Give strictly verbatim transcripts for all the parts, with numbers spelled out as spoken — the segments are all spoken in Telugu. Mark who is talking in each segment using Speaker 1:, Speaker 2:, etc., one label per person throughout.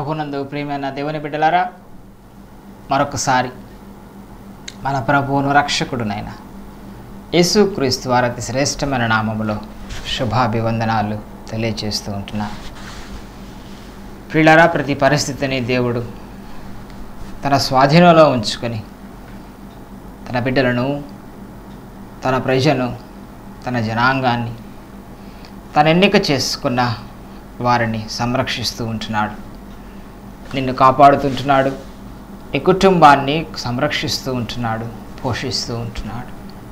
Speaker 1: ప్రభునందు ప్రియమైన దేవుని బిడ్డలారా, మరొకసారి మన ప్రభువును రక్షకుడునైన యేసుక్రీస్తు వారి అతి శ్రేష్టమైన నామములో శుభాభివందనాలు తెలియజేస్తూ ఉంటున్నా. ప్రియులారా, ప్రతి పరిస్థితిని దేవుడు తన స్వాధీనంలో ఉంచుకొని తన బిడ్డలను, తన ప్రజను, తన జనాంగాన్ని, తన ఎన్నిక చేసుకున్న వారిని సంరక్షిస్తూ ఉంటున్నాడు. నిన్ను కాపాడుతుంటున్నాడు, నీ కుటుంబాన్ని సంరక్షిస్తూ ఉంటున్నాడు, పోషిస్తూ ఉంటున్నాడు.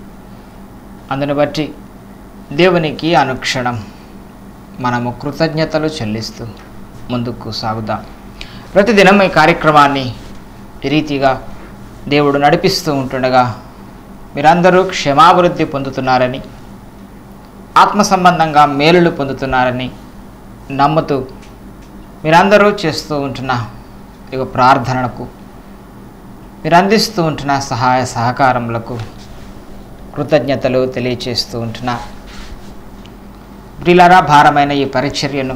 Speaker 1: అందును బట్టి దేవునికి అనుక్షణం మనము కృతజ్ఞతలు చెల్లిస్తూ ముందుకు సాగుదాం. ప్రతిదినం ఈ కార్యక్రమాన్ని ఈ రీతిగా దేవుడు నడిపిస్తూ ఉంటుండగా మీరందరూ క్షమాభివృద్ధి పొందుతున్నారని, ఆత్మ సంబంధంగా మేలులు పొందుతున్నారని నమ్ముతూ మీరందరూ చేస్తూ ఉంటున్న ఇక ప్రార్థనలకు, మీరు అందిస్తూ ఉంటున్న సహాయ సహకారములకు కృతజ్ఞతలు తెలియచేస్తూ ఉంటున్నా. ప్రియులారా, భారమైన ఈ పరిచర్యను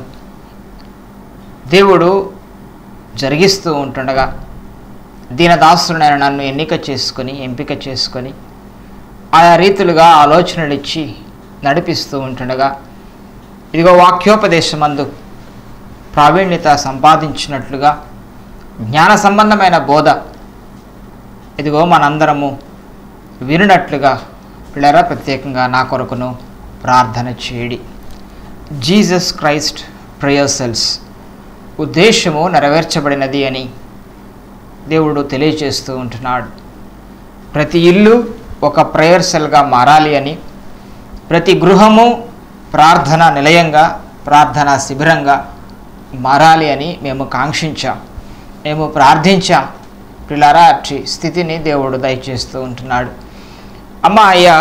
Speaker 1: దేవుడు జరిగిస్తూ ఉంటుండగా దీనదాసుడైన నన్ను ఎన్నిక చేసుకొని, ఎంపిక చేసుకొని ఆయా రీతులుగా ఆలోచనలు ఇచ్చి నడిపిస్తూ ఉంటుండగా ఇదిగో వాక్యోపదేశమందు ప్రావీణ్యత సంపాదించినట్లుగా జ్ఞాన సంబంధమైన బోధ ఇదిగో మనందరము వినున్నట్లుగా పిల్లరా ప్రత్యేకంగా నా కొరకును ప్రార్థన చేయడి. జీసస్ క్రైస్ట్ ప్రేయర్ సెల్స్ ఉద్దేశము నెరవేర్చబడినది అని దేవుడు తెలియజేస్తూ ఉంటున్నాడు. ప్రతి ఇల్లు ఒక ప్రేయర్ సెల్గా మారాలి అని, ప్రతి గృహము ప్రార్థన నిలయంగా, ప్రార్థనా శిబిరంగా మారాలి అని మేము కాంక్షించాం, మేము ప్రార్థించాం. పిల్లారా, అట్టి స్థితిని దేవుడు దయచేస్తూ ఉంటున్నాడు. అమ్మ, అయ్యా,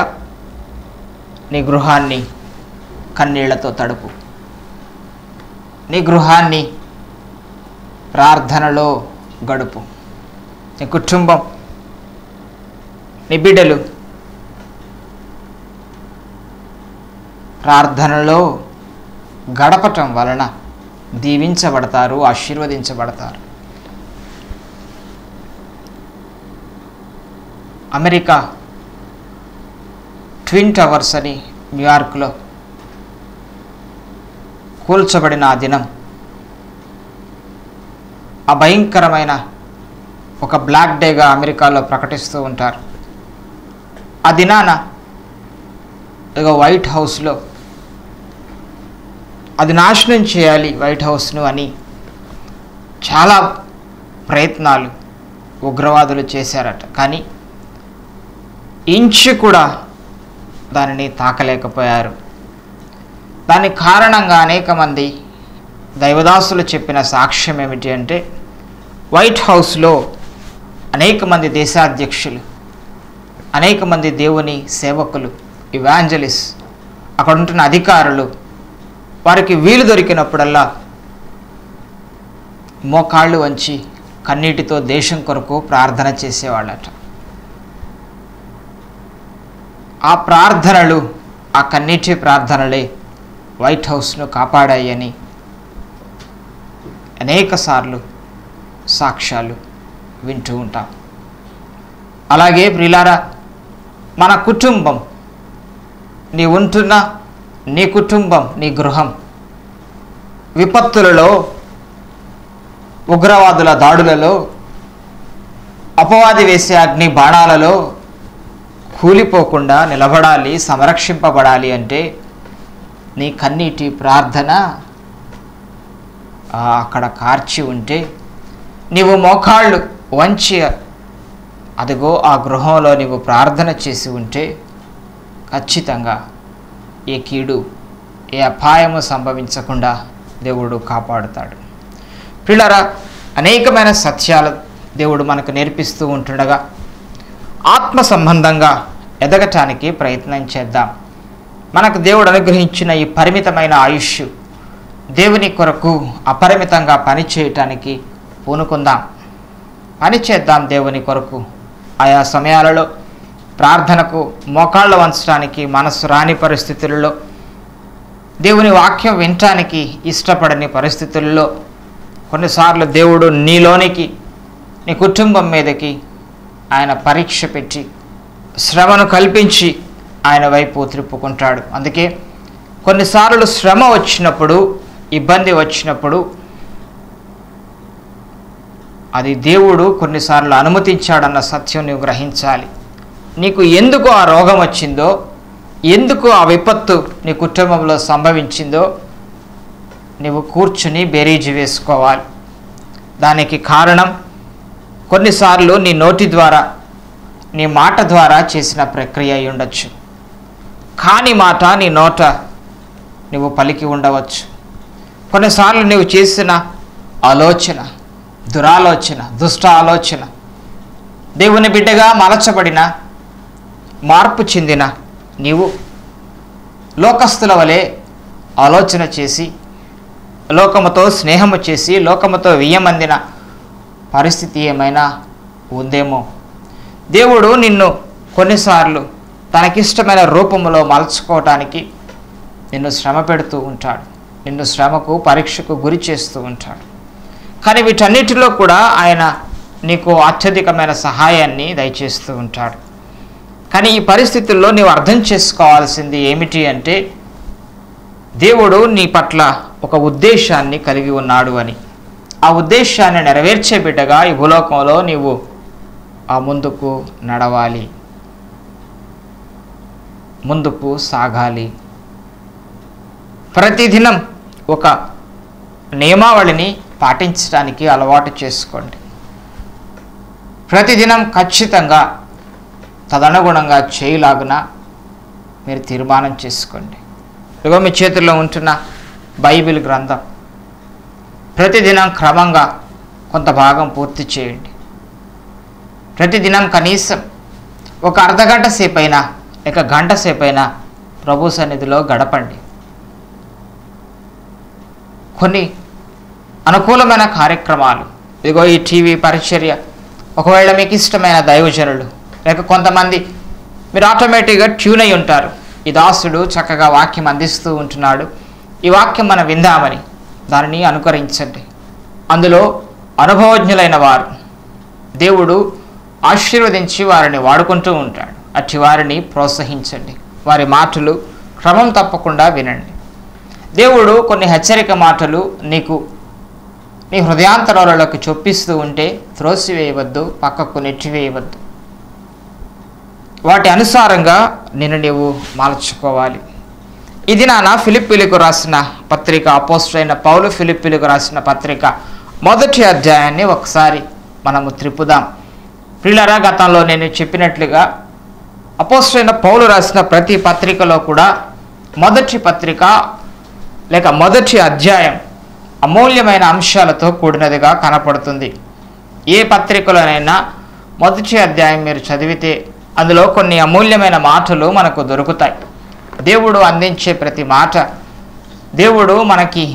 Speaker 1: నీ గృహాన్ని కన్నీళ్లతో తడుపు, నీ గృహాన్ని ప్రార్థనలో గడుపు. నీ కుటుంబం, నీ బిడ్డలు ప్రార్థనలో గడపటం వలన దీవించబడతారు, ఆశీర్వదించబడతారు. అమెరికా ట్విన్ టవర్స్ అని న్యూయార్క్లో కూల్చబడిన ఆ దినం, ఆ భయంకరమైన ఒక బ్లాక్ డేగా అమెరికాలో ప్రకటిస్తూ ఉంటారు. ఆ దినాన ఇక వైట్ హౌస్లో అది నాశనం చేయాలి వైట్ హౌస్ను అని చాలా ప్రయత్నాలు ఉగ్రవాదులు చేశారట. కానీ ఇంచు కూడా దానిని తాకలేకపోయారు. దానికి కారణంగా అనేక మంది దైవదాసులు చెప్పిన సాక్ష్యం ఏమిటి అంటే, వైట్ హౌస్లో అనేక మంది దేశాధ్యక్షులు, అనేక మంది దేవుని సేవకులు, ఇవాంజలిస్ట్, అక్కడ ఉంటున్న అధికారులు వారికి వీలు దొరికినప్పుడల్లా మోకాళ్ళు వంచి కన్నీటితో దేశం కొరకు ప్రార్థన చేసేవాళ్ళట. ఆ ప్రార్థనలు, ఆ కన్నీటి ప్రార్థనలే వైట్ హౌస్ను కాపాడాయని అనేక సార్లు సాక్ష్యాలు వింటూ ఉంటాం. అలాగే ప్రియులారా, మన కుటుంబం, నీ ఉంటున్న నీ కుటుంబం, నీ గృహం విపత్తులలో, ఉగ్రవాదుల దాడులలో, అపవాది వేసే అగ్ని బాణాలలో కూలిపోకుండా నిలబడాలి, సంరక్షింపబడాలి అంటే నీ కన్నీటి ప్రార్థన అక్కడ కార్చి ఉంటే, నీవు మోకాళ్ళు వంచి అదిగో ఆ గృహంలో నీవు ప్రార్థన చేసి ఉంటే ఖచ్చితంగా ఏ కీడు, ఏ అపాయము సంభవించకుండా దేవుడు కాపాడుతాడు. ప్రియులారా, అనేకమైన సత్యాలు దేవుడు మనకు నేర్పిస్తూ ఉంటుండగా ఆత్మ సంబంధంగా ఎదగటానికి ప్రయత్నం చేద్దాం. మనకు దేవుడు అనుగ్రహించిన ఈ పరిమితమైన ఆయుష్ దేవుని కొరకు అపరిమితంగా పని చేయటానికి పూనుకుందాం, పని చేద్దాం దేవుని కొరకు. ఆయా సమయాలలో ప్రార్థనకు మోకాళ్ళ వంచడానికి మనసు రాని పరిస్థితుల్లో, దేవుని వాక్యం వినటానికి ఇష్టపడని పరిస్థితుల్లో కొన్నిసార్లు దేవుడు నీలోనికి, నీ కుటుంబం మీదకి ఆయన పరీక్ష పెట్టి శ్రమను కల్పించి ఆయన వైపు త్రిప్పుకుంటాడు. అందుకే కొన్నిసార్లు శ్రమ వచ్చినప్పుడు, ఇబ్బంది వచ్చినప్పుడు అది దేవుడు కొన్నిసార్లు అనుమతించాడన్న సత్యం నువ్వు గ్రహించాలి. నీకు ఎందుకు ఆ రోగం వచ్చిందో, ఎందుకు ఆ విపత్తు నీ కుటుంబంలో సంభవించిందో నువ్వు కూర్చుని బేరీజు వేసుకోవాలి. దానికి కారణం కొన్నిసార్లు నీ నోటి ద్వారా, నీ మాట ద్వారా చేసిన ప్రక్రియ అయి ఉండొచ్చు. కాని మాట నీ నోట నువ్వు పలికి ఉండవచ్చు. కొన్నిసార్లు నువ్వు చేసిన ఆలోచన, దురాలోచన, దుష్ట ఆలోచన, దేవుని బిడ్డగా మలచబడిన, మార్పు చెందిన నీవు లోకస్తుల వలె ఆలోచన చేసి, లోకముతో స్నేహము చేసి, లోకముతో వియ్యమందిన పరిస్థితి ఏమైనా ఉందేమో. దేవుడు నిన్ను కొన్నిసార్లు తనకిష్టమైన రూపంలో మలుచుకోవటానికి నిన్ను శ్రమ పెడుతూ ఉంటాడు. నిన్ను శ్రమకు, పరీక్షకు గురి చేస్తూ ఉంటాడు. కానీ వీటన్నిటిలో కూడా ఆయన నీకు అత్యధికమైన సహాయాన్ని దయచేస్తూ ఉంటాడు. కానీ ఈ పరిస్థితుల్లో నీవు అర్థం చేసుకోవాల్సింది ఏమిటి అంటే, దేవుడు నీ పట్ల ఒక ఉద్దేశాన్ని కలిగి ఉన్నాడు అని. ఆ ఉద్దేశాన్ని నెరవేర్చే బిడ్డగా ఈ భూలోకంలో నీవు ఆ ముందుకు నడవాలి, ముందుకు సాగాలి. ప్రతిదినం ఒక నియమావళిని పాటించడానికి అలవాటు చేసుకోండి. ప్రతిదినం ఖచ్చితంగా తదనుగుణంగా చేయలాగున మీరు తీర్మానం చేసుకోండి. ఇదిగో మీ చేతుల్లో ఉంటున్న బైబిల్ గ్రంథం ప్రతిదినం క్రమంగా కొంత భాగం పూర్తి చేయండి. ప్రతిదినం కనీసం ఒక అర్ధగంట సేపైనా లేక గంట సేపైనా ప్రభు సన్నిధిలో గడపండి. కొన్ని అనుకూలమైన కార్యక్రమాలు, ఇదిగో ఈ టీవీ పరిచర్య, ఒకవేళ మీకు ఇష్టమైన దైవజనులు లేక కొంతమంది మీరు ఆటోమేటిక్గా ట్యూన్ అయి ఉంటారు. ఈ దాసుడు చక్కగా వాక్యం అందిస్తూ ఉంటున్నాడు, ఈ వాక్యం మనం విందామని దానిని అనుకరించండి. అందులో అనుభవజ్ఞులైన వారు దేవుడు ఆశీర్వదించి వారిని వాడుకుంటూ ఉంటాడు. అట్టి వారిని ప్రోత్సహించండి. వారి మాటలు క్రమం తప్పకుండా వినండి. దేవుడు కొన్ని హెచ్చరిక మాటలు నీకు నీ హృదయాంతరాలలోకి చొప్పిస్తూ ఉంటే త్రోసివేయవద్దు, పక్కకు నెట్టివేయవద్దు. వాటి అనుసారంగా నిన్ను నీవు మార్చుకోవాలి. ఇది నాన్న ఫిలిప్పీలకు రాసిన పత్రిక, అపోస్తలుడైన పౌలు ఫిలిప్పీలకు రాసిన పత్రిక మొదటి అధ్యాయాన్ని ఒకసారి మనము త్రిప్పుదాం. ప్రియులారా, గతంలో నేను చెప్పినట్లుగా అపోస్తలుడైన పౌలు రాసిన ప్రతి పత్రికలో కూడా మొదటి పత్రిక లేక మొదటి అధ్యాయం అమూల్యమైన అంశాలతో కూడినదిగా కనపడుతుంది. ఏ పత్రికలోనైనా మొదటి అధ్యాయం మీరు చదివితే అందులో కొన్ని అమూల్యమైన మాటలు మనకు దొరుకుతాయి. దేవుడు అందించే ప్రతి మాట దేవుడు మనకి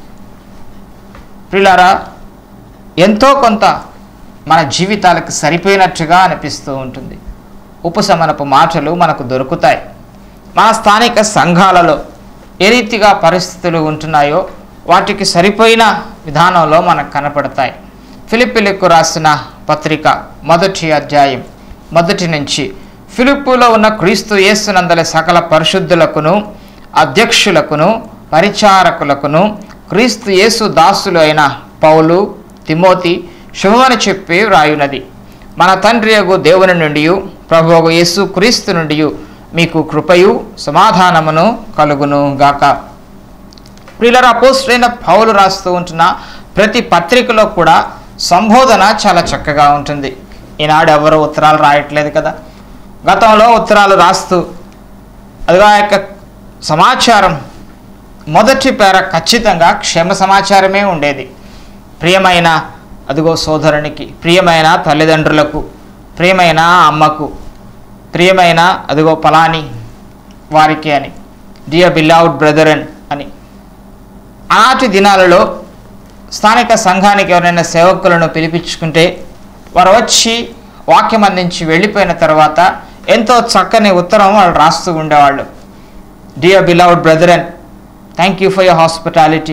Speaker 1: ప్రియులారా ఎంతో కొంత మన జీవితాలకు సరిపోయినట్టుగా అనిపిస్తూ ఉంటుంది. ఉపశమనపు మాటలు మనకు దొరుకుతాయి. మన స్థానిక సంఘాలలో ఏ రీతిగా పరిస్థితులు ఉంటున్నాయో వాటికి సరిపోయిన విధానంలో మనకు కనపడతాయి. ఫిలిప్పీలకు రాసిన పత్రిక మొదటి అధ్యాయం మొదటి నుంచి, ఫిలిప్పులో ఉన్న క్రీస్తు యేసునందలి సకల పరిశుద్ధులకును అధ్యక్షులకును పరిచారకులకును క్రీస్తు యేసు దాసులు అయిన పౌలు, తిమోతి శుభమని చెప్పి వ్రాయునది. మన తండ్రి యగు దేవుని నుండి ప్రభువు యేసు క్రీస్తు నుండి మీకు కృపయు సమాధానమును కలుగును గాక. ప్రియులారా, అపోస్తలుడైన పౌలు రాస్తూ ఉంటున్న ప్రతి పత్రికలో కూడా సంబోధన చాలా చక్కగా ఉంటుంది. ఈనాడు ఎవరు ఉత్తరాలు రాయట్లేదు కదా. గతంలో ఉత్తరాలు రాస్తూ అదిగా యొక్క సమాచారం మొదటి పేర ఖచ్చితంగా క్షేమ సమాచారమే ఉండేది. ప్రియమైన అదిగో సోదరునికి, ప్రియమైన తల్లిదండ్రులకు, ప్రియమైన అమ్మకు, ప్రియమైన అదిగో పలాని వారికి అని, డియర్ బిలవ్డ్ బ్రదరన్ అని. ఆనాటి దినాలలో స్థానిక సంఘానికి ఎవరైనా సేవకులను పిలిపించుకుంటే వారు వచ్చి వాక్యం అందించి వెళ్ళిపోయిన తర్వాత ఎంతో చక్కని ఉత్తరం వాళ్ళు రాస్తూ ఉండేవాళ్ళు. Dear beloved brethren, thank you for your hospitality.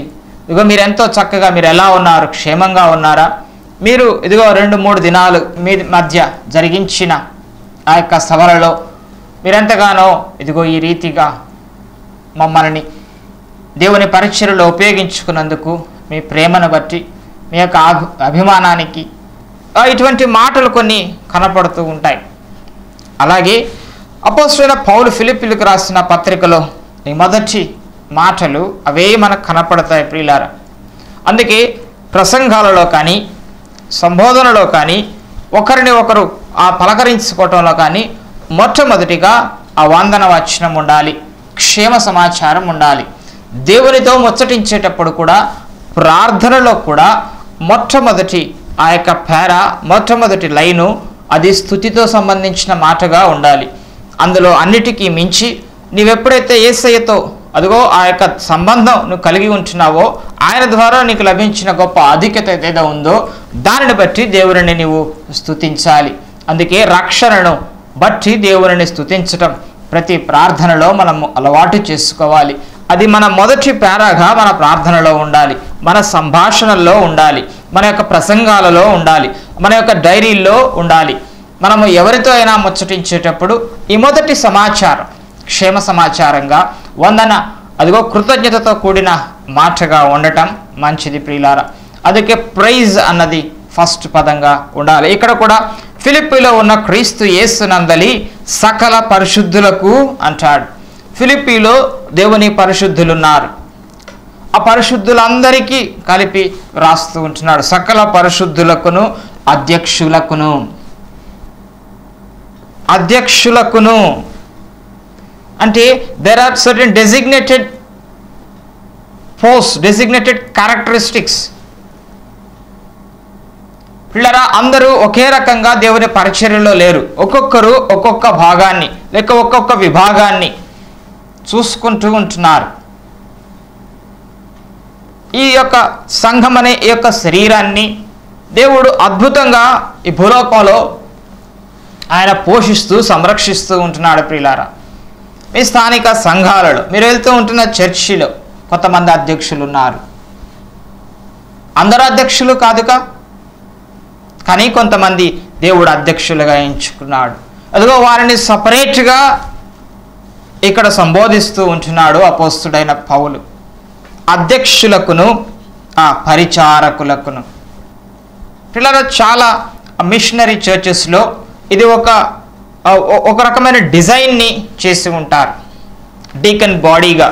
Speaker 1: ఇదిగో మీరు ఎంతో చక్కగా మీరు ఎలా ఉన్నారు, క్షేమంగా ఉన్నారా? మీరు ఇదిగో రెండు మూడు దినాలు మీ మధ్య జరిగించిన ఆ యొక్క సభలలో మీరెంతగానో ఇదిగో ఈ రీతిగా మమ్మల్ని దేవుని పరిచర్యలో ఉపయోగించుకున్నందుకు మీ ప్రేమను బట్టి, మీ యొక్క అభిమానానికి ఇటువంటి మాటలు కొన్ని కనపడుతూ ఉంటాయి. అలాగే అపోస్తలుడైన పౌలు ఫిలిప్పీయులకు రాసిన పత్రికలో ఈ మొదటి మాటలు అవే మనకు కనపడతాయి ప్రియులారా. అందుకే ప్రసంగాలలో కానీ, సంబోధనలో కానీ, ఒకరిని ఒకరు ఆ పలకరించుకోవటంలో కానీ మొట్టమొదటిగా ఆ వందన వచనం ఉండాలి, క్షేమ సమాచారం ఉండాలి. దేవునితో ముచ్చటించేటప్పుడు కూడా, ప్రార్థనలో కూడా మొట్టమొదటి ఆ యొక్క పేర, మొట్టమొదటి లైను అది స్తుతితో సంబంధించిన మాటగా ఉండాలి. అందులో అన్నిటికీ మించి నీవెప్పుడైతే యేసయ్యతో అదిగో ఆ యొక్క సంబంధం నువ్వు కలిగి ఉంటున్నావో, ఆయన ద్వారా నీకు లభించిన గొప్ప ఆధిక్యత ఏదైతే ఉందో దానిని బట్టి దేవుని నీవు స్తుతించాలి. అందుకే రక్షణను బట్టి దేవుని స్తుతించటం ప్రతి ప్రార్థనలో మనం అలవాటు చేసుకోవాలి. అది మన మొదటి పేరాగా మన ప్రార్థనలో ఉండాలి, మన సంభాషణల్లో ఉండాలి, మన యొక్క ప్రసంగాలలో ఉండాలి, మన యొక్క డైరీల్లో ఉండాలి. మనము ఎవరితో అయినా ముచ్చటించేటప్పుడు ఈ మొదటి సమాచారం క్షేమ సమాచారంగా, వందన అదిగో కృతజ్ఞతతో కూడిన మాటగా ఉండటం మంచిది ప్రియులారా. అందుకే ప్రైజ్ అన్నది ఫస్ట్ పదంగా ఉండాలి. ఇక్కడ కూడా ఫిలిప్పీలో ఉన్న క్రీస్తు యేసునందలి సకల పరిశుద్ధులకు అంటాడు. ఫిలిప్పీలో దేవుని పరిశుద్ధులు ఉన్నారు. ఆ పరిశుద్ధులందరికీ కలిపి రాస్తూ ఉంటున్నాడు. సకల పరిశుద్ధులకును అధ్యక్షులకును అధ్యక్షులకును అంటే there are certain designated post, designated characteristics. పిల్లరా, అందరూ ఒకే రకంగా దేవుని పరిచర్యలో లేరు. ఒక్కొక్కరు ఒక్కొక్క భాగాన్ని లేక ఒక్కొక్క విభాగాన్ని చూసుకుంటూ ఉంటున్నారు. ఈ యొక్క సంఘం అనే ఈ యొక్క శరీరాన్ని దేవుడు అద్భుతంగా ఈ భూలోకంలో ఆయన పోషిస్తూ సంరక్షిస్తూ ఉంటున్నాడు ప్రియులారా. మీ స్థానిక సంఘాలలో మీరు వెళ్తూ ఉంటున్న చర్చిలో కొంతమంది అధ్యక్షులు ఉన్నారు. అందరూ అధ్యక్షులు కాదుగా, కానీ కొంతమంది దేవుడు అధ్యక్షులుగా ఎంచుకున్నాడు. అదిగో వారిని సపరేట్గా ఇక్కడ సంబోధిస్తూ ఉంటున్నాడు అపోస్తుడైన పౌలు. అధ్యక్షులకును ఆ పరిచారకులకును. పిల్లలు చాలా మిషనరీ చర్చెస్లో ఇది ఒక ఒక రకమైన డిజైన్ని చేసి ఉంటారు, డీకన్ బాడీగా.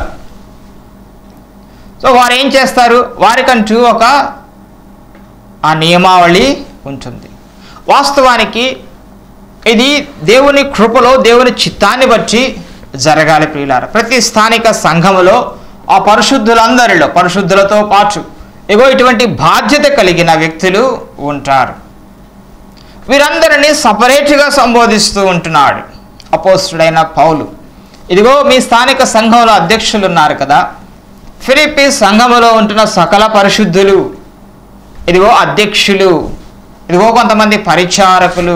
Speaker 1: సో వారు ఏం చేస్తారు, వారికంటూ ఒక ఆ నియమావళి ఉంటుంది. వాస్తవానికి ఇది దేవుని కృపలో దేవుని చిత్తాన్ని బట్టి జరగాలి ప్రియులారా. ప్రతి స్థానిక సంఘములో ఆ పరిశుద్ధులందరిలో పరిశుద్ధులతో పాటు ఇగో ఇటువంటి బాధ్యత కలిగిన వ్యక్తులు ఉంటారు. వీరందరినీ సపరేట్గా సంబోధిస్తూ ఉంటున్నాడు అపోస్తుడైన పౌలు. ఇదిగో మీ స్థానిక సంఘంలో అధ్యక్షులు ఉన్నారు కదా, ఫిలిప్పీ సంఘములో ఉంటున్న సకల పరిశుద్ధులు ఇదిగో అధ్యక్షులు, ఇదిగో కొంతమంది పరిచారకులు.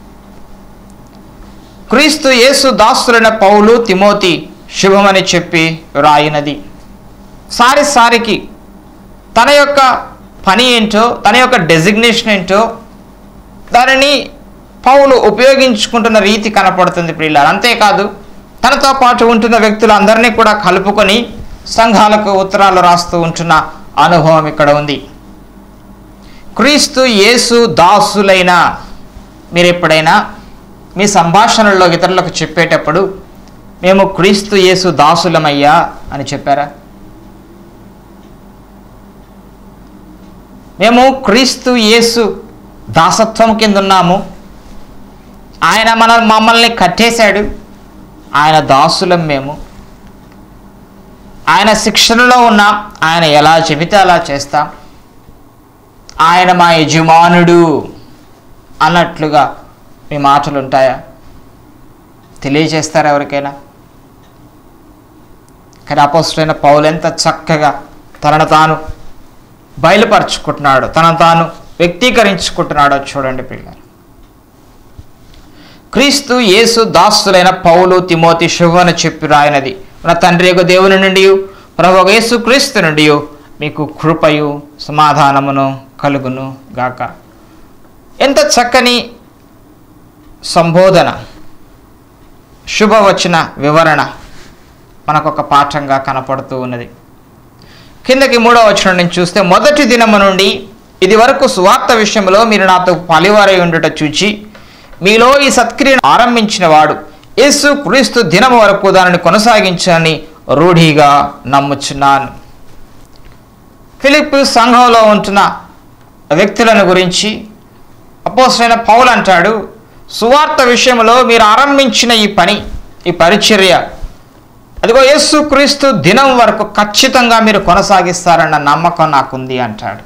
Speaker 1: క్రీస్తు యేసు దాసులైన పౌలు తిమోతి శుభమని చెప్పి రాయినది. సారి సారికి తన యొక్క పని ఏంటో, తన యొక్క డెసిగ్నేషన్ ఏంటో దానిని పౌలు ఉపయోగించుకుంటున్న రీతి కనపడుతుంది ప్రియులారా. అంతేకాదు తనతో పాటు ఉంటున్న వ్యక్తులందరినీ కూడా కలుపుకొని సంఘాలకు ఉత్తరాలు రాస్తూ ఉంటున్న అనుభవం ఇక్కడ ఉంది. క్రీస్తు యేసు దాసులైన మీరు ఎప్పుడైనా మీ సంభాషణల్లో ఇతరులకు చెప్పేటప్పుడు మేము క్రీస్తు యేసు దాసులమయ్యా అని చెప్పారా? మేము క్రీస్తు యేసు దాసత్వం కింద ఉన్నాము, ఆయన మన మమ్మల్ని కట్టేశాడు, ఆయన దాసులం మేము, ఆయన శిక్షణలో ఉన్నాం, ఆయన ఎలా చెబితే అలా చేస్తాం, ఆయన మా యజమానుడు అన్నట్లుగా మీ మాటలు ఉంటాయా? తెలియజేస్తారా ఎవరికైనా? కానీ అపోస్తుడైన పౌలు ఎంత చక్కగా తనను తాను బయలుపరుచుకుంటున్నాడో, తనను తాను వ్యక్తీకరించుకుంటున్నాడో చూడండి పిల్లలు. క్రీస్తు యేసు దాసులైన పౌలు తిమోతి శుభమని చెప్పి రాయినది మన తండ్రి యొక్క దేవుని నుండి ప్రభు యేసు క్రీస్తు నుండి మీకు కృపయు సమాధానమును కలుగును గాక. ఎంత చక్కని సంబోధన, శుభవచన వివరణ మనకొక పాఠంగా కనపడుతూ ఉన్నది. కిందకి మూడవ వచనం నుంచి చూస్తే, మొదటి దినము నుండి ఇది వరకు సువార్త విషయంలో మీరు నాతో పాలివారై ఉండుట చూచి మీలో ఈ సత్క్రియను ఆరంభించిన వాడు యేసు క్రీస్తు దినము వరకు దానిని కొనసాగించని రూఢిగా నమ్ముచున్నాను. ఫిలిప్పీ సంఘంలో ఉంటున్న వ్యక్తులను గురించి అపోస్తలుడైన పౌలు అంటాడు, సువార్త విషయంలో మీరు ఆరంభించిన ఈ పని, ఈ పరిచర్య, అదిగో యేసు క్రీస్తు దినం వరకు ఖచ్చితంగా మీరు కొనసాగిస్తారన్న నమ్మకం నాకుంది అంటాడు.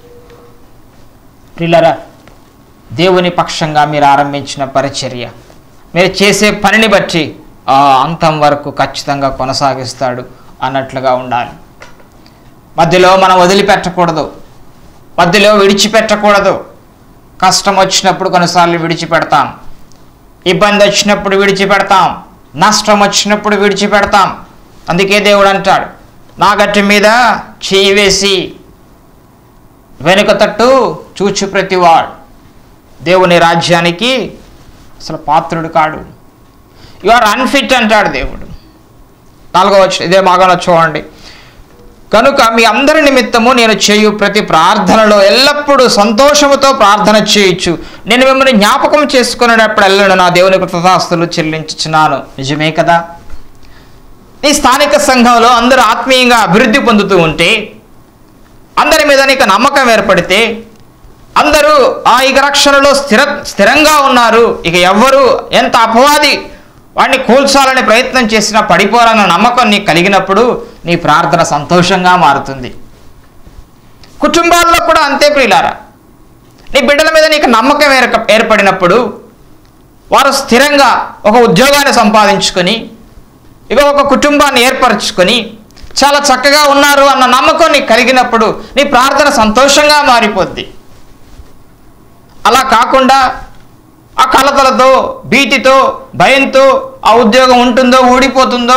Speaker 1: ప్రియులారా, దేవుని పక్షంగా మీరు ఆరంభించిన పరిచర్య, మీరు చేసే పనిని బట్టి ఆ అంతం వరకు ఖచ్చితంగా కొనసాగిస్తాడు అన్నట్లుగా ఉండాలి. మధ్యలో మనం వదిలిపెట్టకూడదు, మధ్యలో విడిచిపెట్టకూడదు. కష్టం వచ్చినప్పుడు కొన్నిసార్లు విడిచిపెడతాం, ఇబ్బంది వచ్చినప్పుడు విడిచిపెడతాం, నష్టం వచ్చినప్పుడు విడిచిపెడతాం. అందుకే దేవుడు అంటాడు, నా గట్టి మీద చేయి వేసి వెనుక తట్టు చూచు ప్రతివాడు దేవుని రాజ్యానికి అసలు పాత్రుడు కాడు. యు ఆర్ అన్ఫిట్ అంటాడు దేవుడు. నాలుగో వచ్చి ఇదే భాగంలో చూడండి, కనుక మీ అందరి నిమిత్తము నేను చేయు ప్రతి ప్రార్థనలో ఎల్లప్పుడూ సంతోషముతో ప్రార్థన చేయొచ్చు. నేను మిమ్మల్ని జ్ఞాపకం చేసుకునేటప్పుడు ఎల్లను నా దేవుని కృతజ్ఞతాస్తుతులు చెల్లించుచున్నాను. నిజమే కదా? నీ స్థానిక సంఘంలో అందరూ ఆత్మీయంగా అభివృద్ధి పొందుతూ ఉంటే, అందరి మీద నీకు నమ్మకం ఏర్పడితే, అందరూ ఆ ఇక రక్షణలో స్థిర స్థిరంగా ఉన్నారు, ఇక ఎవ్వరూ ఎంత అపవాది వాడిని కూల్చాలని ప్రయత్నం చేసినా పడిపోరన్న నమ్మకం నీకు కలిగినప్పుడు నీ ప్రార్థన సంతోషంగా మారుతుంది. కుటుంబాల్లో కూడా అంతే ప్రియులారా. నీ బిడ్డల మీద నీకు నమ్మకం ఏర్ప ఏర్పడినప్పుడు వారు స్థిరంగా ఒక ఉద్యోగాన్ని సంపాదించుకొని ఇక ఒక కుటుంబాన్ని ఏర్పరచుకొని చాలా చక్కగా ఉన్నారు అన్న నమ్మకం నీకు కలిగినప్పుడు నీ ప్రార్థన సంతోషంగా మారిపోద్ది. అలా కాకుండా ఆ కలతలతో, భీతితో, భయంతో ఆ ఉద్యోగం ఉంటుందో ఊడిపోతుందో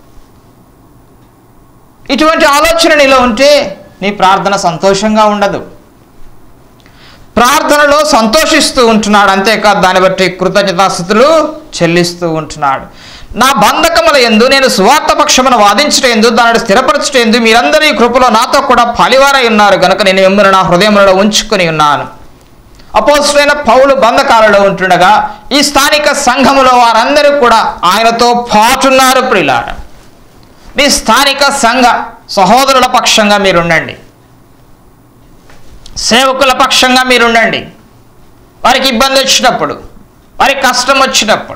Speaker 1: ఇటువంటి ఆలోచన నీలో ఉంటే నీ ప్రార్థన సంతోషంగా ఉండదు. ప్రార్థనలో సంతోషిస్తూ ఉంటున్నాడు, అంతేకాదు దాన్ని బట్టి కృతజ్ఞతాస్తుతులు చెల్లిస్తూ ఉంటున్నాడు. నా బంధకముల యందు నేను సువార్త పక్షమును వాదించుట యందు దానిని స్థిరపరచుట యందు మీరందరూ ఈ కృపలో నాతో కూడా పాలివారై ఉన్నారు కనుక నేను మిమ్మల్ని నా హృదయంలో ఉంచుకొని ఉన్నాను. అపోస్తలుడైన పౌలు బంధకాలలో ఉంటుండగా ఈ స్థానిక సంఘములో వారందరూ కూడా ఆయనతో పాటున్నారు. ప్రియులారా, మీ స్థానిక సంఘ సహోదరుల పక్షంగా మీరుండండి, సేవకుల పక్షంగా మీరుండండి. వారికి ఇబ్బంది వచ్చినప్పుడు, వారికి కష్టం వచ్చినప్పుడు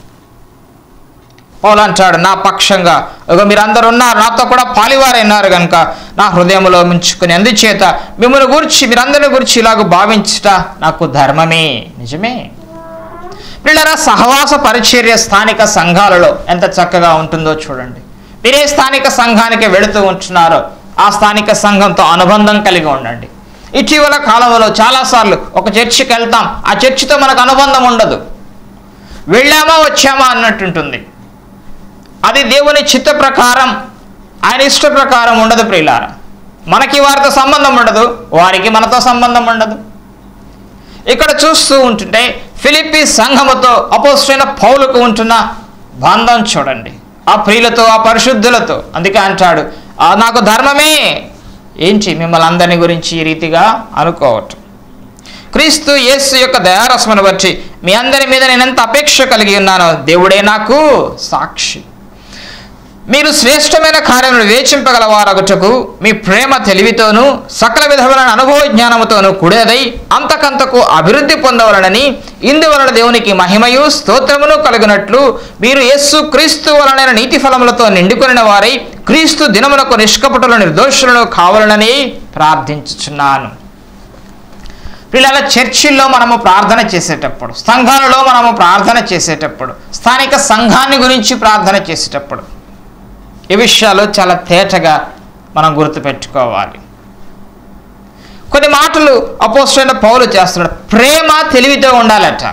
Speaker 1: పౌలు అంటాడు, నా పక్షంగా మీరందరూ ఉన్నారు, నాతో కూడా పాలివారైనారు కనుక నా హృదయంలో ఉంచుకుని, అందుచేత మిమ్మల్ని గురించి మీరందరిని గురించి ఇలాగ భావించుట నాకు ధర్మమే. నిజమే పిల్లరా, సహవాస పరిచర్య స్థానిక సంఘాలలో ఎంత చక్కగా ఉంటుందో చూడండి. మీరే స్థానిక సంఘానికి వెళుతూ ఉంటున్నారో ఆ స్థానిక సంఘంతో అనుబంధం కలిగి ఉండండి. ఇటీవల కాలంలో చాలాసార్లు ఒక చర్చికి వెళ్తాం, ఆ చర్చితో మనకు అనుబంధం ఉండదు, వెళ్ళామా వచ్చామా అన్నట్టుంటుంది. అది దేవుని చిత్త ప్రకారం, ఆయన ఇష్ట ప్రకారం ఉండదు ప్రియులారా. మనకి వారితో సంబంధం ఉండదు, వారికి మనతో సంబంధం ఉండదు. ఇక్కడ చూస్తూ ఉంటుంటే ఫిలిప్పీ సంఘముతో అపోస్తలుడైన పౌలుకు ఉంటున్న బంధం చూడండి, ఆ ప్రియులతో, ఆ పరిశుద్ధులతో. అందుకే అంటాడు, నాకు ధర్మమే ఏంటి మిమ్మల్ని అందరిని గురించి ఈ రీతిగా అనుకోవటం. క్రీస్తు యేసు యొక్క దయారసమును బట్టి మీ అందరి మీద నేను ఎంత అపేక్ష కలిగి ఉన్నానో దేవుడే నాకు సాక్షి. మీరు శ్రేష్టమైన కార్యములను వేచింపగలవారగుటకు మీ ప్రేమ తెలివితోనూ సకల విధములైన అనుభవ జ్ఞానముతోనూ కూడేదై అంతకంతకు అభివృద్ధి పొందవలనని, ఇందువలన దేవునికి మహిమయు స్తోత్రమును కలుగునట్లు మీరు యేసు క్రీస్తు వలనైన నీతి ఫలములతో నిండుకొనిన వారై క్రీస్తు దినమునకు నిష్కపటుల నిర్దోషులను కావాలనని ప్రార్థించుచున్నాను. పిల్లల చర్చిల్లో మనము ప్రార్థన చేసేటప్పుడు, సంఘాలలో మనము ప్రార్థన చేసేటప్పుడు, స్థానిక సంఘాన్ని గురించి ప్రార్థన చేసేటప్పుడు ఈ విషయాలు చాలా తేటగా మనం గుర్తుపెట్టుకోవాలి. కొన్ని మాటలు అపోస్తలుడైన పౌలు చేస్తున్నాడు. ప్రేమ తెలివితో ఉండాలట,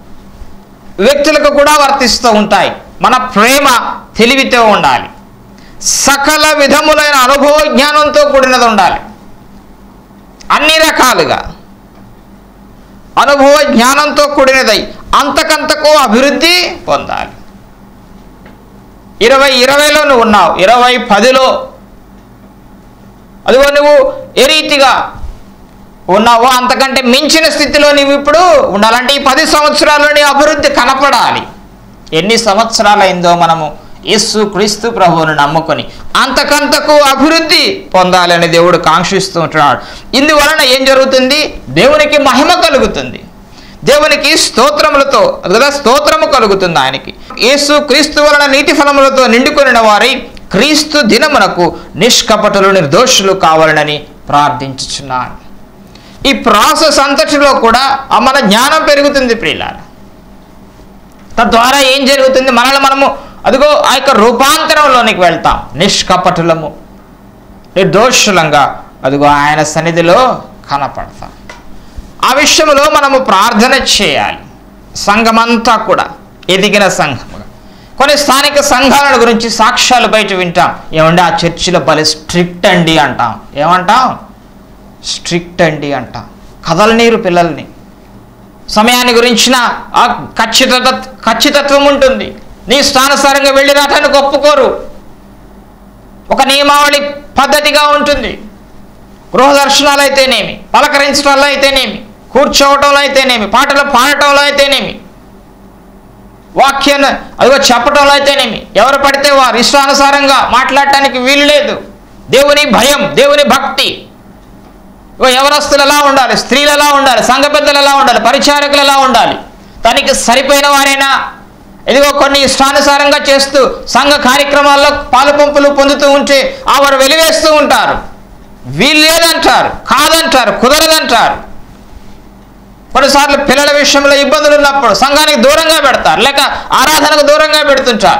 Speaker 1: వ్యక్తులకు కూడా వర్తిస్తూ ఉంటాయి. మన ప్రేమ తెలివితో ఉండాలి. సకల విధములైన అనుభవ జ్ఞానంతో కూడినది ఉండాలి. అన్ని రకాలుగా అనుభవ జ్ఞానంతో కూడినదై అంతకంతకు అభివృద్ధి పొందాలి. ఇరవై ఇరవైలో నువ్వు ఉన్నావు, ఇరవై పదిలో అదిగో నువ్వు ఏ రీతిగా ఉన్నావో అంతకంటే మించిన స్థితిలో నువ్వు ఇప్పుడు ఉండాలంటే ఈ పది సంవత్సరాల్లో నీ అభివృద్ధి కనపడాలి. ఎన్ని సంవత్సరాలైందో మనము యేసు క్రీస్తు ప్రభువును నమ్ముకొని అంతకంతకు అభివృద్ధి పొందాలని దేవుడు కాంక్షిస్తూ ఉంటున్నాడు. ఇందువలన ఏం జరుగుతుంది? దేవునికి మహిమ కలుగుతుంది, దేవునికి స్తోత్రములతో కదా స్తోత్రము కలుగుతుంది. ఆయనకి యేసు క్రీస్తు వలన నీతి ఫలములతో నిండుకొనిన వారి క్రీస్తు దినమునకు నిష్కపటులు నిర్దోషులు కావాలని ప్రార్థించుచున్నాను. ఈ ప్రాసెస్ అంతటిలో కూడా మన జ్ఞానం పెరుగుతుంది ప్రియులారా. తద్వారా ఏం జరుగుతుంది? మనల్ని మనము అదిగో ఆ యొక్క రూపాంతరంలోనికి వెళ్తాం. నిష్కపటులము నిర్దోషులంగా అదిగో ఆయన సన్నిధిలో కనపడతాం. ఆ విషయంలో మనము ప్రార్థన చేయాలి. సంఘమంతా కూడా ఎదిగిన సంఘముగా. కొన్ని స్థానిక సంఘాల గురించి సాక్ష్యాలు బయట వింటాం. ఏమంటే ఆ చర్చిలో భలే స్ట్రిక్ట్ అండి అంటాం. ఏమంటాం? స్ట్రిక్ట్ అండి అంటాం. కదలనీరు పిల్లల్ని. సమయాన్ని గురించిన ఆ ఖచ్చిత ఖచ్చితత్వం ఉంటుంది. నీ స్థానుసారంగా వెళ్ళి రావటానికి ఒప్పుకోరు. ఒక నియమావళి పద్ధతిగా ఉంటుంది. గృహ దర్శనాలు అయితేనేమి, పలకరించడంలో అయితేనేమి, కూర్చోవటంలో అయితేనేమి, పాటలు పాడటంలో అయితేనేమి, వాక్యాన్ని అదిగో చెప్పటంలో అయితేనేమి, ఎవరు పడితే వారు ఇష్టానుసారంగా మాట్లాడటానికి వీలు లేదు. దేవుని భయం, దేవుని భక్తి. యవనస్తులు ఎలా ఉండాలి, స్త్రీలు ఎలా ఉండాలి, సంఘ పెద్దలు ఎలా ఉండాలి, పరిచారకులు ఎలా ఉండాలి, తనకి సరిపోయిన వారైనా ఇదిగో కొన్ని ఇష్టానుసారంగా చేస్తూ సంఘ కార్యక్రమాల్లో పాలు పంపులు పొందుతూ ఉంటే ఆ వారు వెలివేస్తూ ఉంటారు. వీళ్ళు లేదంటారు, కాదంటారు, కుదరదంటారు. కొన్నిసార్లు పిల్లల విషయంలో ఇబ్బందులు ఉన్నప్పుడు సంఘానికి దూరంగా పెడతారు, లేక ఆరాధనకు దూరంగా పెడుతుంటారు.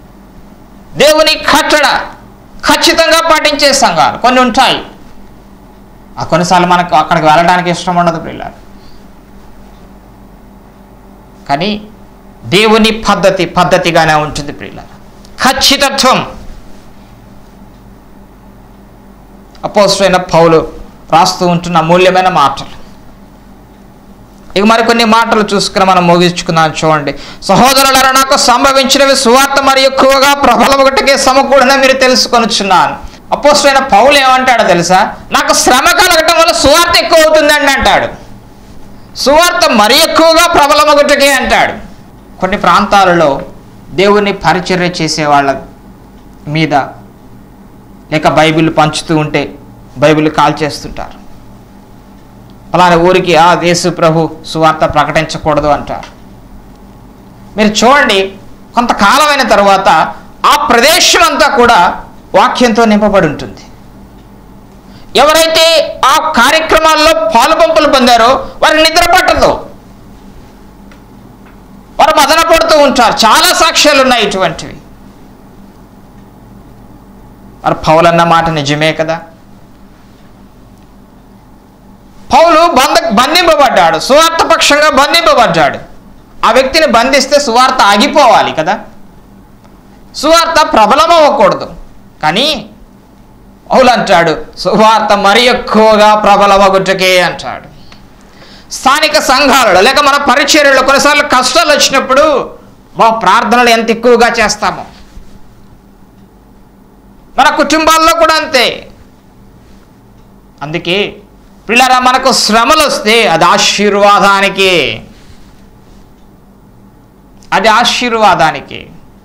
Speaker 1: దేవుని కట్టడ ఖచ్చితంగా పాటించే సంఘాలు కొన్ని ఉంటాయి. ఆ కొన్నిసార్లు మనకు అక్కడికి వెళ్ళడానికి ఇష్టం ఉండదు పిల్లలు. కానీ దేవుని పద్ధతి పద్ధతిగానే ఉంటుంది ప్రియులారా. ఖచ్చితత్వం. అపోస్తలుడైన పౌలు రాస్తూ ఉంటున్న అమూల్యమైన మాటలు. ఇక మరికొన్ని మాటలు చూసుకుని మనం ముగించుకుందాం. చూడండి. సహోదరులారా, నాకు సంభవించినవి సువార్త మరి ఎక్కువగా ప్రబలమొకటికే సమకూడన మీరు తెలుసుకొనుచున్నాను. అపోస్తలుడైన పౌలు ఏమంటాడో తెలుసా? నాకు శ్రమ కలగటం వల్ల సువార్త ఎక్కువ అవుతుందండి అంటాడు. సువార్త మరి ఎక్కువగా ప్రబలమొకటికే అంటాడు. కొన్ని ప్రాంతాలలో దేవుని పరిచర్య చేసే వాళ్ళ మీద లేక బైబిల్ పంచుతూ ఉంటే బైబిల్ కాల్ చేస్తుంటారు. అలానే ఊరికి ఆ యేసు ప్రభు సువార్త ప్రకటించకూడదు అంటారు. మీరు చూడండి, కొంతకాలమైన తర్వాత ఆ ప్రదేశం అంతా కూడా వాక్యంతో నింపబడి ఉంటుంది. ఎవరైతే ఆ కార్యక్రమాల్లో పాలు పంపులు పొందారో వారికి నిద్ర పట్టదు, వారు మదన పడుతూ ఉంటారు. చాలా సాక్ష్యాలు ఉన్నాయి ఇటువంటివి. మరి పౌలన్న మాట నిజమే కదా. పౌలు బంధ బంధింపబడ్డాడు, సువార్త పక్షంగా బంధింపబడ్డాడు. ఆ వ్యక్తిని బంధిస్తే సువార్త ఆగిపోవాలి కదా, సువార్త ప్రబలమవ్వకూడదు. కానీ పౌలు అంటాడు సువార్త మరి ఎక్కువగా ప్రబలమగుటకే అంటాడు. స్థానిక సంఘాలలో లేక మన పరిచర్యలో కొన్నిసార్లు కష్టాలు వచ్చినప్పుడు మా ప్రార్థనలు ఎంత ఎక్కువగా చేస్తామో, మన కుటుంబాల్లో కూడా అంతే. అందుకే పిల్లరా, మనకు శ్రమలు వస్తే అది ఆశీర్వాదానికి, అది ఆశీర్వాదానికి.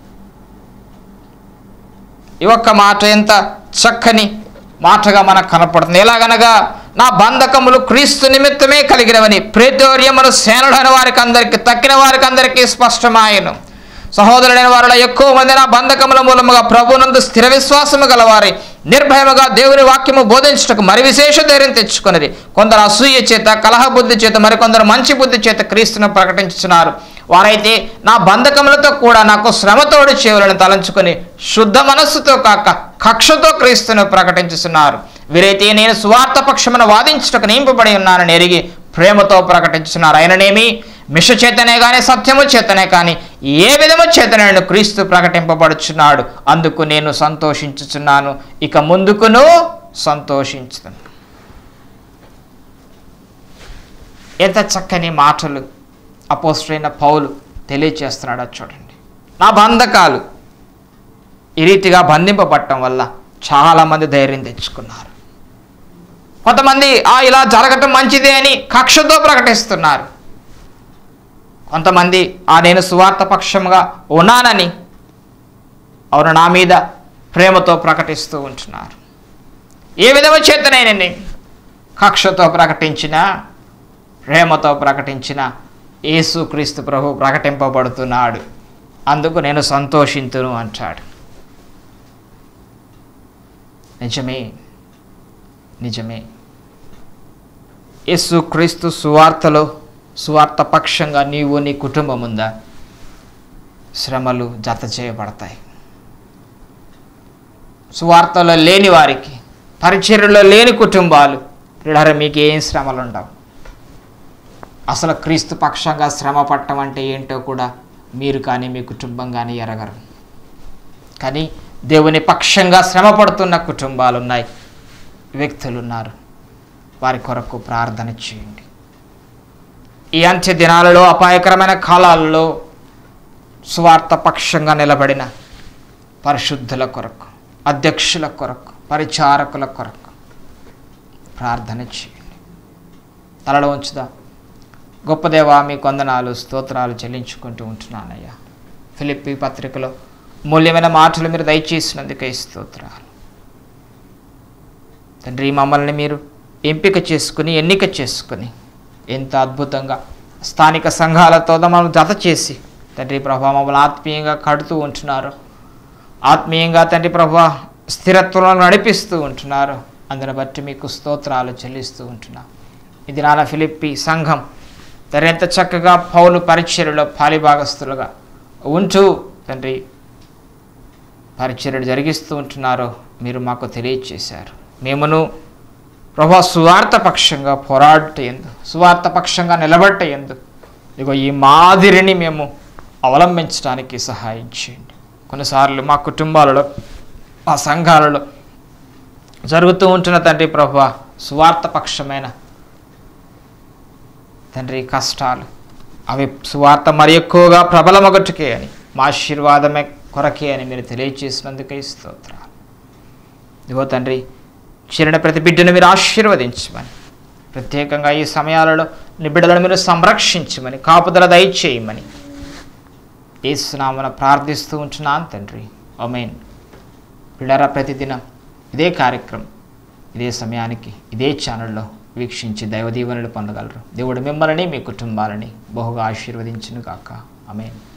Speaker 1: ఈ ఒక్క మాట ఎంత చక్కని మాటగా మనకు కనపడుతుంది. ఎలాగనగా నా బంధకములు క్రీస్తు నిమిత్తమే కలిగినవని ప్రేతోర్యమును సేనడైన వారికి అందరికీ తక్కిన వారికి అందరికీ స్పష్టమాయను. సహోదరుడైన వారిలో ఎక్కువ మంది నా బంధకముల మూలముగా ప్రభునందు స్థిర విశ్వాసము గలవారి నిర్భయముగా దేవుని వాక్యము బోధించుటకు మరి విశేష ధైర్యం తెచ్చుకున్నది. కొందరు అసూయ చేత, కలహ బుద్ధి చేత, మరికొందరు మంచి బుద్ధి చేత క్రీస్తును ప్రకటించుచున్నారు. వారైతే నా బంధకములతో కూడా నాకు శ్రమతోడు చేయాలని తలంచుకొని శుద్ధ మనస్సుతో కాక కక్షతో క్రీస్తును ప్రకటించుతున్నారు. వీరైతే నేను సువార్త పక్షమున వాదించుటకు నింపబడి ఉన్నానని ఎరిగి ప్రేమతో ప్రకటించున్నారు. అయిననేమి మిష చేతనే కానీ సత్యము చేతనే కానీ ఏ విధము చేతనైన క్రీస్తు ప్రకటింపబడుచున్నాడు, అందుకు నేను సంతోషించుచున్నాను, ఇక ముందుకును సంతోషించుతాను. ఎంత చక్కని మాటలు అపోస్తలుడైన పౌలు తెలియచేస్తున్నాడో చూడండి. నా బంధకాలు ఈ రీతిగా బంధింపబడటం వల్ల చాలామంది ధైర్యం తెచ్చుకున్నారు. కొంతమంది ఆ ఇలా జరగటం మంచిదే అని కక్షతో ప్రకటిస్తున్నారు. కొంతమంది ఆ నేను సువార్త పక్షంగా ఉన్నానని అవును నా మీద ప్రేమతో ప్రకటిస్తూ ఉంటున్నారు. ఏ విధము చేతనైనా కక్షతో ప్రకటించిన ప్రేమతో ప్రకటించిన యేసుక్రీస్తు ప్రభు ప్రకటింపబడుతున్నాడు, అందుకు నేను సంతోషింతును అంటాడు. నిజమే నిజమే యేసుక్రీస్తు సువార్తలో సువార్త పక్షంగా నీవు నీ కుటుంబం ఉందా? శ్రమలు జత చేయబడతాయి. సువార్తలో లేని వారికి, పరిచర్యలో లేని కుటుంబాలు ప్రియులారా మీకు ఏం శ్రమలు ఉండవు. అసలు క్రీస్తు పక్షంగా శ్రమ పట్టడం అంటే ఏంటో కూడా మీరు కానీ మీ కుటుంబం కానీ ఎరగరు. కానీ దేవుని పక్షంగా శ్రమ పడుతున్న కుటుంబాలు ఉన్నాయి, వ్యక్తులు ఉన్నారు. వారి కొరకు ప్రార్థన చేయండి. ఈ అంత్య దినాలలో, అపాయకరమైన కాలాలలో సువార్త పక్షంగా నిలబడిన పరిశుద్ధుల కొరకు, అధ్యక్షుల కొరకు, పరిచారకుల కొరకు ప్రార్థన చేయండి. తలలో ఉంచుదా. గొప్ప దేవా మీకు వందనాలు, స్తోత్రాలు చెల్లించుకుంటూ ఉంటున్నానయ్యా. ఫిలిప్పీ పత్రికలో మూల్యమైన మాటలు మీరు దయచేసినందుకే స్తోత్రాలు తండ్రి. మమ్మల్ని మీరు ఎంపిక చేసుకుని, ఎన్నిక చేసుకుని ఎంత అద్భుతంగా స్థానిక సంఘాలతో మనం జత చేసి తండ్రి ప్రభా మమ్మల్ని ఆత్మీయంగా కడుతూ ఉంటున్నారు. ఆత్మీయంగా తండ్రి ప్రభా స్థిరత్వంలో నడిపిస్తూ ఉంటున్నారు. అందుని బట్టి మీకు స్తోత్రాలు చెల్లిస్తూ ఉంటున్నాం. ఇది నాన్న ఫిలిప్పీ సంఘం తండ్రి ఎంత చక్కగా పౌలు పరిచర్యలో పాలిభాగస్తులుగా ఉంటూ తండ్రి పరిచర్యలు జరిగిస్తూ ఉంటున్నారో మీరు మాకు తెలియచేశారు. మేమును ప్రభా సువార్త పక్షంగా పోరాట ఎందు, సువార్త పక్షంగా నిలబట్ట ఎందు ఇగో ఈ మాదిరిని మేము అవలంబించడానికి సహాయం చేయండి. కొన్నిసార్లు మా కుటుంబాలలో, మా సంఘాలలో జరుగుతూ ఉంటున్న తండ్రి ప్రభా సువార్త పక్షమైన తండ్రి కష్టాలు అవి సువార్త మరి ఎక్కువగా ప్రబలమగట్టుకే అని, మా ఆశీర్వాదమే కొరకే అని మీరు తెలియచేసినందుకే స్తోత్రాలు. ఇదిగో తండ్రి చేరిన ప్రతి బిడ్డను మీరు ఆశీర్వదించమని, ప్రత్యేకంగా ఈ సమయాలలో నీ బిడ్డలను మీరు సంరక్షించమని, కాపుదల దయచేయమని యేసునామమున ప్రార్థిస్తూ ఉంటున్నాను తండ్రి. ఆమేన్. బిడ్డలారా ప్రతిదినం ఇదే కార్యక్రమం ఇదే సమయానికి ఇదే ఛానల్లో వీక్షించి దైవ దీవెనలు పొందగలరు. దేవుడు మిమ్మల్ని మీ కుటుంబాలని బహుగా ఆశీర్వదించును గాక. ఆమేన్.